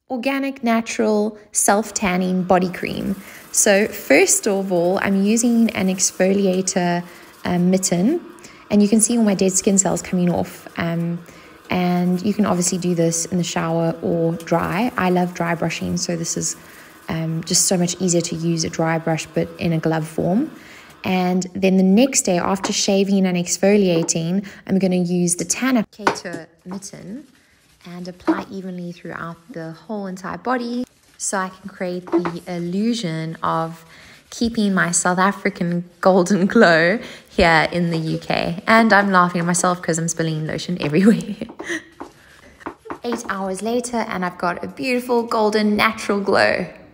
organic, natural, self-tanning body cream. So first of all, I'm using an exfoliator mitten, and you can see all my dead skin cells coming off. And you can obviously do this in the shower or dry. I love dry brushing, so this is just so much easier to use a dry brush but in a glove form. And then the next day, after shaving and exfoliating, I'm going to use the tan applicator mitten and apply evenly throughout the whole entire body, so I can create the illusion of keeping my South African golden glow here in the UK. And I'm laughing at myself because I'm spilling lotion everywhere. 8 hours later, and I've got a beautiful golden natural glow.